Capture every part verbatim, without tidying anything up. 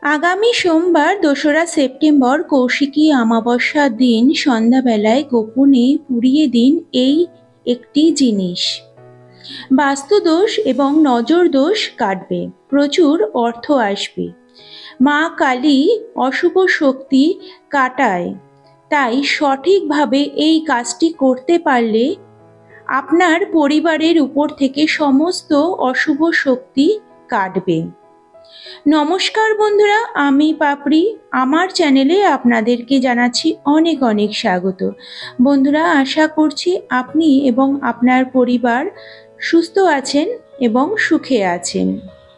আগামী সোমবার দোসরা সেপ্টেম্বর কৌশিকী অমাবস্যার দিন সন্ধ্যাবেলায় গোপনে পুড়িয়ে দিন এই একটি জিনিস। বাস্তুদোষ এবং নজর দোষ কাটবে, প্রচুর অর্থ আসবে। মা কালী অশুভ শক্তি কাটায়, তাই সঠিকভাবে এই কাজটি করতে পারলে আপনার পরিবারের উপর থেকে সমস্ত অশুভ শক্তি কাটবে। নমস্কার বন্ধুরা, আমি পাপড়ি। আমার চ্যানেলে আপনাদেরকে জানাচ্ছি অনেক অনেক স্বাগত। বন্ধুরা, আশা করছি আপনি এবং আপনার পরিবার সুস্থ আছেন এবং সুখে আছেন।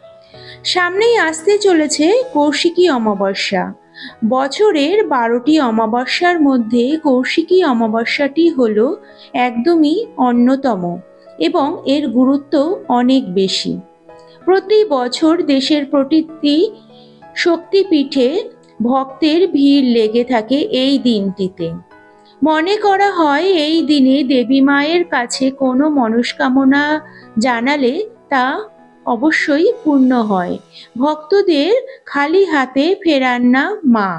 সামনেই আসতে চলেছে কৌশিকী অমাবস্যা। বছরের বারোটি অমাবস্যার মধ্যে কৌশিকী অমাবস্যাটি হলো একদমই অন্যতম এবং এর গুরুত্ব অনেক বেশি। প্রতি বছর দেশের প্রতিটি শক্তিপীঠে ভক্তের ভিড় লেগে থাকে এই দিনটিতে। মনে করা হয় এই দিনে দেবী মায়ের কাছে কোনো মনস্কামনা জানালে তা অবশ্যই পূর্ণ হয়। ভক্তদের খালি হাতে ফেরান না মা।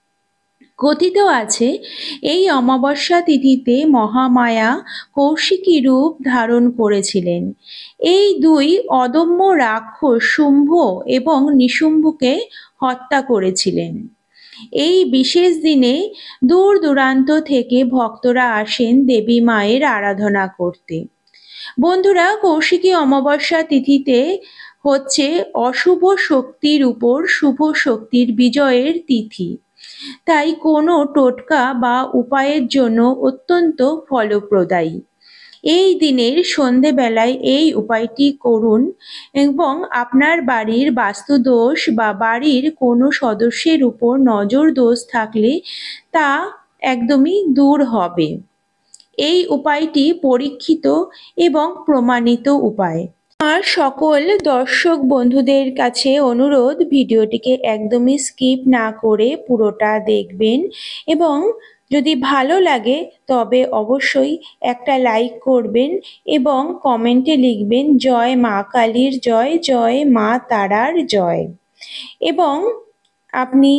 কথিত আছে এই অমাবস্যা তিথিতে মহামায়া কৌশিকী রূপ ধারণ করেছিলেন। এই দুই অদম্য রাক্ষস শুম্ভ এবং নিশুম্ভকে হত্যা করেছিলেন। এই বিশেষ দিনে দূর দূরান্ত থেকে ভক্তরা আসেন দেবী মায়ের আরাধনা করতে। বন্ধুরা, কৌশিকী অমাবস্যা তিথিতে হচ্ছে অশুভ শক্তির উপর শুভ শক্তির বিজয়ের তিথি, তাই কোনো টোটকা বা উপায়ের জন্য অত্যন্ত ফলপ্রদায়ী। এই দিনের সন্ধেবেলায় এই উপায়টি করুন এবং আপনার বাড়ির বাস্তুদোষ বা বাড়ির কোনো সদস্যের উপর নজর দোষ থাকলে তা একদমই দূর হবে। এই উপায়টি পরীক্ষিত এবং প্রমাণিত উপায়। আর সকল দর্শক বন্ধুদের কাছে অনুরোধ, ভিডিওটিকে একদমই স্কিপ না করে পুরোটা দেখবেন এবং যদি ভালো লাগে তবে অবশ্যই একটা লাইক করবেন এবং কমেন্টে লিখবেন জয় মা কালীর জয়, জয় মা তারার জয়। এবং আপনি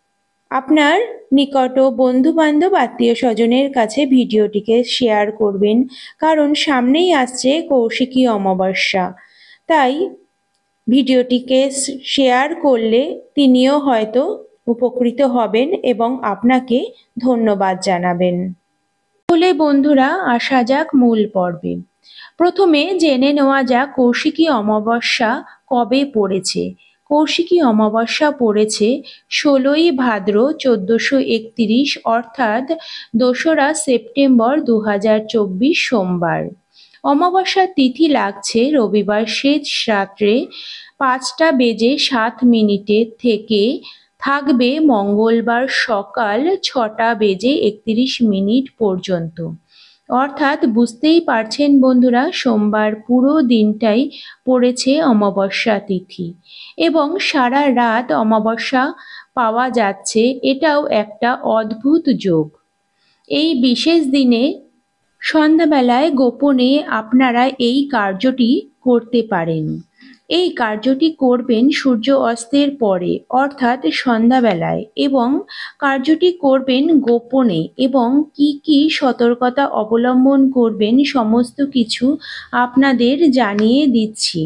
আপনার নিকট বন্ধু বান্ধব আত্মীয় স্বজনের কাছে ভিডিওটিকে শেয়ার করবেন, কারণ সামনেই আসছে কৌশিকী অমাবস্যা। তাই ভিডিওটিকে শেয়ার করলে তিনিও হয়তো উপকৃত হবেন এবং আপনাকে ধন্যবাদ জানাবেন। তাহলে বন্ধুরা, আসা যাক মূল পর্বে। প্রথমে জেনে নেওয়া যাক কৌশিকী অমাবস্যা কবে পড়েছে। কৌশিকী অমাবস্যা পড়েছে ষোলোই ভাদ্র চোদ্দশো একত্রিশ অর্থাৎ দোসরা সেপ্টেম্বর দু হাজার চব্বিশ সোমবার। অমাবস্যার তিথি লাগছে রবিবার শেষ রাত্রে পাঁচটা বেজে সাত মিনিটে থেকে থাকবে মঙ্গলবার সকাল ছটা বেজে একত্রিশ মিনিট পর্যন্ত। অর্থাৎ বুঝতেই পারছেন বন্ধুরা, সোমবার পুরো দিনটাই পড়েছে অমাবস্যা তিথি এবং সারা রাত অমাবস্যা পাওয়া যাচ্ছে। এটাও একটা অদ্ভুত যোগ। এই বিশেষ দিনে সন্ধ্যাবেলায় গোপনে আপনারা এই কার্যটি করতে পারেন। এই কার্যটি করবেন সূর্য অস্তের পরে অর্থাৎ সন্ধ্যাবেলায়, এবং কার্যটি করবেন গোপনে এবং কি কি সতর্কতা অবলম্বন করবেন সমস্ত কিছু আপনাদের জানিয়ে দিচ্ছি।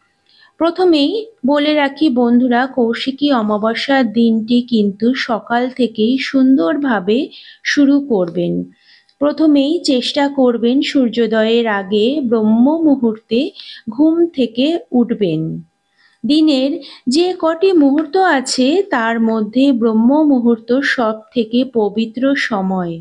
প্রথমেই বলে রাখি বন্ধুরা, কৌশিকী অমাবস্যার দিনটি কিন্তু সকাল থেকেই সুন্দরভাবে শুরু করবেন। প্রথমেই চেষ্টা করবেন সূর্যোদয়ের আগে ব্রহ্ম মুহূর্তে ঘুম থেকে উঠবেন। দিনের যে কটি মুহূর্ত আছে তার মধ্যে ব্রহ্ম মুহূর্ত সব থেকে পবিত্র সময়,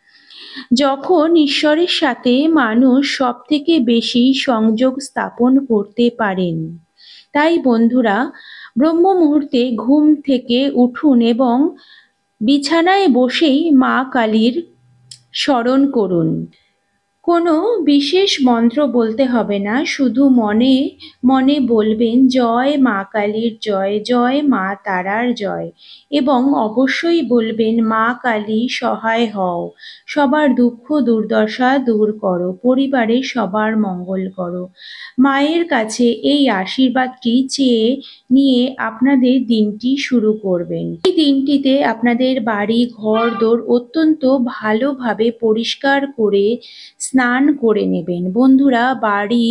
যখন ঈশ্বরের সাথে মানুষ সব থেকে বেশি সংযোগ স্থাপন করতে পারেন। তাই বন্ধুরা, ব্রহ্ম মুহূর্তে ঘুম থেকে উঠুন এবং বিছানায় বসেই মা কালীর স্মরণ করুন। কোনো বিশেষ মন্ত্র বলতে হবে না, শুধু মনে মনে বলবেন জয় মা কালীর জয়, জয় মা তারার জয়, এবং অবশ্যই বলবেন মা কালী সহায় হও, সবার দুঃখ দুর্দশা দূর করো, পরিবারের সবার মঙ্গল করো। মায়ের কাছে এই আশীর্বাদটি চেয়ে নিয়ে আপনাদের দিনটি শুরু করবেন। এই দিনটিতে আপনাদের বাড়ি ঘর দোর অত্যন্ত ভালোভাবে পরিষ্কার করে স্নান করে নেবেন। বন্ধুরা, বাড়ি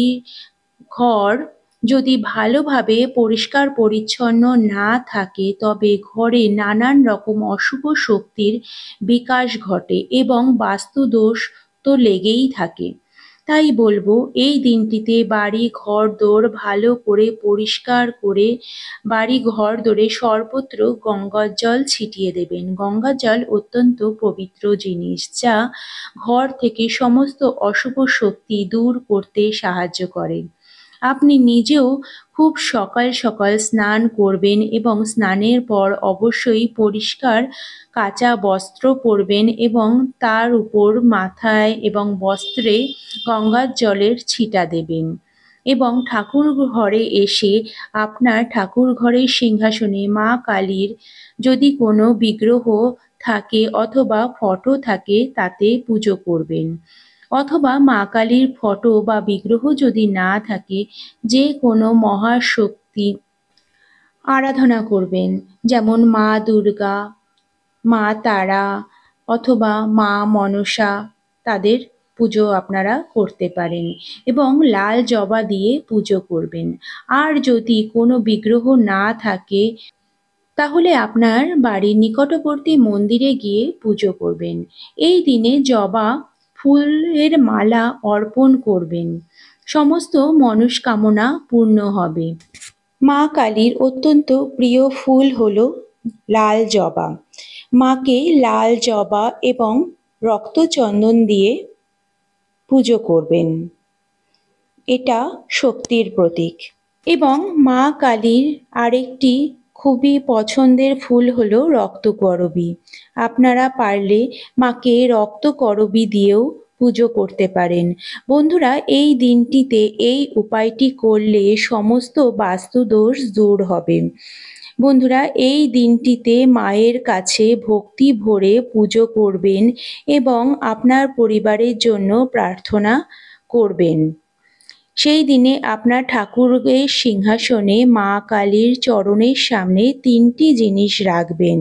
ঘর যদি ভালোভাবে পরিষ্কার পরিচ্ছন্ন না থাকে তবে ঘরে নানান রকম অশুভ শক্তির বিকাশ ঘটে এবং বাস্তুদোষ তো লেগেই থাকে। তাই বলবো, এই দিনটিতে বাড়ি ঘর দোর ভালো করে পরিষ্কার করে বাড়ি ঘর দোরে সর্বত্র গঙ্গার জল ছিটিয়ে দেবেন। গঙ্গার জল অত্যন্ত পবিত্র জিনিস, যা ঘর থেকে সমস্ত অশুভ শক্তি দূর করতে সাহায্য করে। আপনি নিজেও খুব সকাল সকাল স্নান করবেন এবং স্নানের পর অবশ্যই পরিষ্কার কাঁচা বস্ত্র পরবেন এবং তার উপর মাথায় এবং বস্ত্রে গঙ্গার জলের ছিটা দেবেন এবং ঠাকুর ঘরে এসে আপনার ঠাকুর ঘরের সিংহাসনে মা কালীর যদি কোনো বিগ্রহ থাকে অথবা ফটো থাকে তাতে পুজো করবেন, অথবা মা কালীর ফটো বা বিগ্রহ যদি না থাকে যে কোনো মহাশক্তি আরাধনা করবেন, যেমন মা দুর্গা, মা তারা অথবা মা মনসা, তাদের পুজো আপনারা করতে পারেন এবং লাল জবা দিয়ে পুজো করবেন। আর যদি কোনো বিগ্রহ না থাকে তাহলে আপনার বাড়ির নিকটবর্তী মন্দিরে গিয়ে পুজো করবেন। এই দিনে জবা ফুলের মালা অর্পণ করবেন, সমস্ত মনস্কামনা পূর্ণ হবে। মা কালীর অত্যন্ত প্রিয় ফুল হলো লাল জবা। মাকে লাল জবা এবং রক্তচন্দন দিয়ে পুজো করবেন, এটা শক্তির প্রতীক। এবং মা কালীর আরেকটি খুবই পছন্দের ফুল হলো রক্তকরবী। আপনারা পারলে মাকে রক্তকরবী দিয়েও পুজো করতে পারেন। বন্ধুরা, এই দিনটিতে এই উপায়টি করলে সমস্ত বাস্তুদোষ দূর হবে। বন্ধুরা, এই দিনটিতে মায়ের কাছে ভক্তি ভরে পুজো করবেন এবং আপনার পরিবারের জন্য প্রার্থনা করবেন। সেই দিনে আপনার ঠাকুরের সিংহাসনে মা কালীর চরণের সামনে তিনটি জিনিস রাখবেন।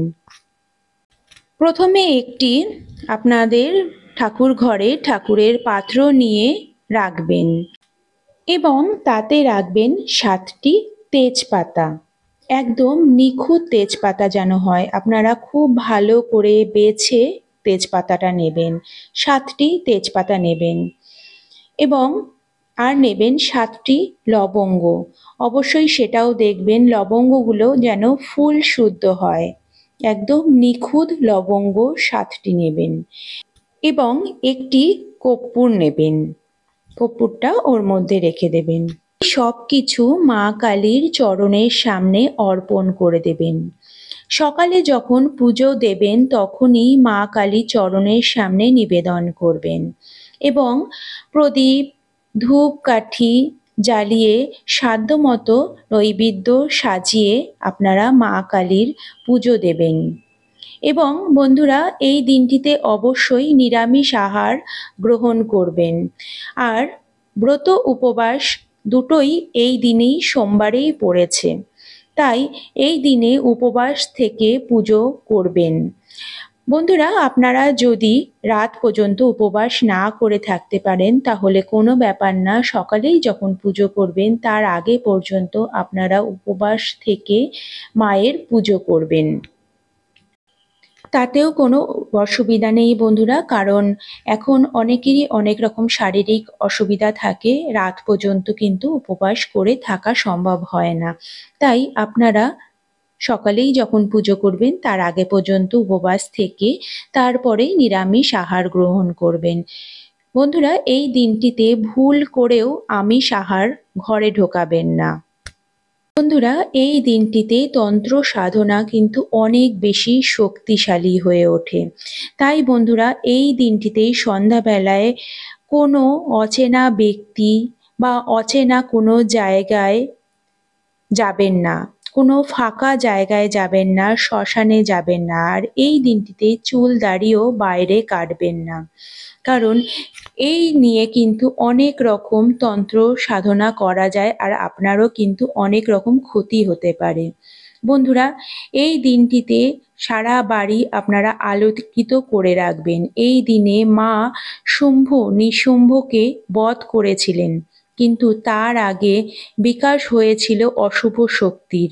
প্রথমে একটি আপনাদের ঠাকুর ঘরে ঠাকুরের পাত্র নিয়ে রাখবেন এবং তাতে রাখবেন সাতটি তেজপাতা, একদম নিখুঁত তেজপাতা যেন হয়। আপনারা খুব ভালো করে বেছে তেজপাতাটা নেবেন, সাতটি তেজপাতা নেবেন এবং আর নেবেন সাতটি লবঙ্গ। অবশ্যই সেটাও দেখবেন লবঙ্গগুলো যেন ফুল শুদ্ধ হয়, একদম নিখুঁত লবঙ্গ সাতটি নেবেন এবং একটি কর্পূর নেবেন, কর্পূরটা ওর মধ্যে রেখে দেবেন। সব কিছু মা কালীর চরণের সামনে অর্পণ করে দেবেন। সকালে যখন পুজো দেবেন তখনই মা কালীর চরণের সামনে নিবেদন করবেন এবং প্রদীপ ধূপকাঠি জ্বালিয়ে সাধ্যমতো নৈবেদ্য সাজিয়ে আপনারা মা কালীর পুজো দেবেন। এবং বন্ধুরা, এই দিনটিতে অবশ্যই নিরামিষ আহার গ্রহণ করবেন। আর ব্রত উপবাস দুটোই এই দিনেই সোমবারেই পড়েছে, তাই এই দিনে উপবাস থেকে পুজো করবেন। বন্ধুরা, আপনারা যদি রাত পর্যন্ত উপবাস না করে থাকতে পারেন তাহলে কোনো ব্যাপার না, সকালেই যখন পুজো করবেন তার আগে পর্যন্ত আপনারা উপবাস থেকে মায়ের পুজো করবেন, তাতেও কোনো অসুবিধা নেই বন্ধুরা। কারণ এখন অনেকেরই অনেক রকম শারীরিক অসুবিধা থাকে, রাত পর্যন্ত কিন্তু উপবাস করে থাকা সম্ভব হয় না। তাই আপনারা সকালেই যখন পুজো করবেন তার আগে পর্যন্ত উপবাস থেকে তারপরে নিরামিষ আহার গ্রহণ করবেন। বন্ধুরা, এই দিনটিতে ভুল করেও আমিষ আহার ঘরে ঢোকাবেন না। বন্ধুরা, এই দিনটিতে তন্ত্র সাধনা কিন্তু অনেক বেশি শক্তিশালী হয়ে ওঠে। তাই বন্ধুরা, এই দিনটিতে সন্ধ্যাবেলায় কোনো অচেনা ব্যক্তি বা অচেনা কোনো জায়গায় যাবেন না, কোনো ফাঁকা জায়গায় যাবেন না, শ্মশানে যাবেন না। আর এই দিনটিতে চুল দাড়িও বাইরে কাটবেন না, কারণ এই নিয়ে কিন্তু অনেক রকম তন্ত্র সাধনা করা যায় আর আপনারও কিন্তু অনেক রকম ক্ষতি হতে পারে। বন্ধুরা, এই দিনটিতে সারা বাড়ি আপনারা আলোকিত করে রাখবেন। এই দিনে মা শুম্ভ নিশুম্ভকে বধ করেছিলেন, কিন্তু তার আগে বিকাশ হয়েছিল অশুভ শক্তির।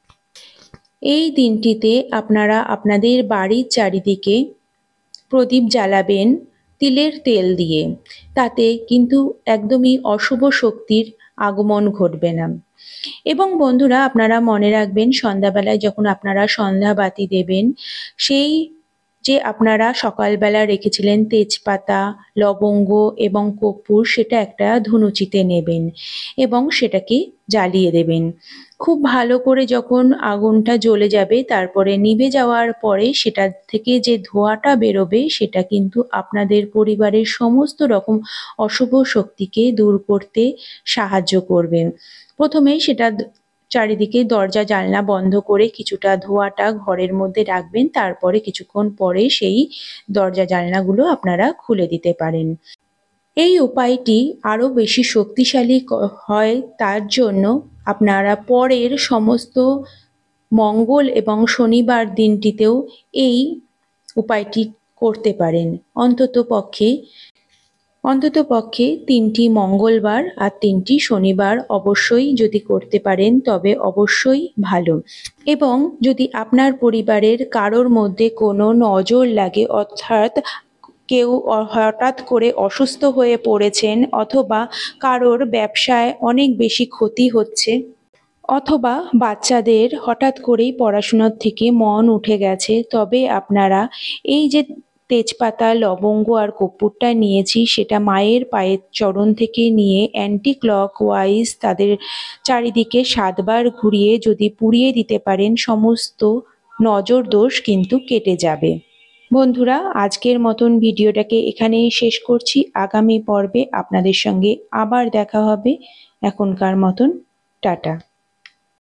এই দিনটিতে আপনারা আপনাদের বাড়ির চারিদিকে প্রদীপ জ্বালাবেন তিলের তেল দিয়ে, তাতে কিন্তু একদমই অশুভ শক্তির আগমন ঘটবে না। এবং বন্ধুরা, আপনারা মনে রাখবেন সন্ধ্যাবেলায় যখন আপনারা সন্ধ্যা বাতি দেবেন, সেই যে আপনারা সকালবেলা রেখেছিলেন তেজপাতা, লবঙ্গ এবং কর্পূর, সেটা একটা ধুনুচিতে নেবেন এবং সেটাকে জ্বালিয়ে দেবেন। খুব ভালো করে যখন আগুনটা জ্বলে যাবে, তারপরে নিভে যাওয়ার পরে সেটা থেকে যে ধোঁয়াটা বেরোবে, সেটা কিন্তু আপনাদের পরিবারের সমস্ত রকম অশুভ শক্তিকে দূর করতে সাহায্য করবে। প্রথমেই সেটা চারিদিকে দরজা জানলা বন্ধ করে কিছুটা ধোঁয়াটা ঘরের মধ্যে রাখবেন, তারপরে কিছুক্ষণ পরে সেই দরজা জানলাগুলো আপনারা খুলে দিতে পারেন। এই উপায়টি আরও বেশি শক্তিশালী হয়, তার জন্য আপনারা পরের সমস্ত মঙ্গল এবং শনিবার দিনটিতেও এই উপায়টি করতে পারেন। অন্তত পক্ষে অন্তত পক্ষে তিনটি মঙ্গলবার আর তিনটি শনিবার অবশ্যই যদি করতে পারেন তবে অবশ্যই ভালো। এবং যদি আপনার পরিবারের কারোর মধ্যে কোনো নজর লাগে, অর্থাৎ কেউ হঠাৎ করে অসুস্থ হয়ে পড়েছেন, অথবা কারোর ব্যবসায় অনেক বেশি ক্ষতি হচ্ছে, অথবা বাচ্চাদের হঠাৎ করেই পড়াশোনার থেকে মন উঠে গেছে, তবে আপনারা এই যে তেজপাতা, লবঙ্গ আর কর্পূরটা নিয়েছি, সেটা মায়ের পায়ের চরণ থেকে নিয়ে অ্যান্টি ক্লকওয়াইজ তাদের চারিদিকে সাতবার ঘুরিয়ে যদি পুড়িয়ে দিতে পারেন, সমস্ত নজর দোষ কিন্তু কেটে যাবে। বন্ধুরা, আজকের মতন ভিডিওটাকে এখানেই শেষ করছি। আগামী পর্বে আপনাদের সঙ্গে আবার দেখা হবে। এখনকার মতন টাটা।